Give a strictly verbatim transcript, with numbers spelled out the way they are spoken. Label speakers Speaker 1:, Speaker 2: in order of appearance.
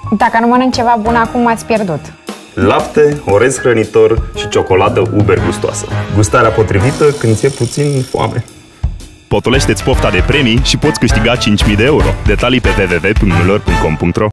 Speaker 1: Dacă nu mănânc ceva bun, acum ați pierdut.
Speaker 2: Lapte, orez hrănitor și ciocolată uber gustoasă. Gustarea potrivită când ți-e puțin foame.
Speaker 3: Potolește-ți pofta de premii și poți câștiga cinci mii de euro. Detalii pe w w w punct mulor punct com punct ro.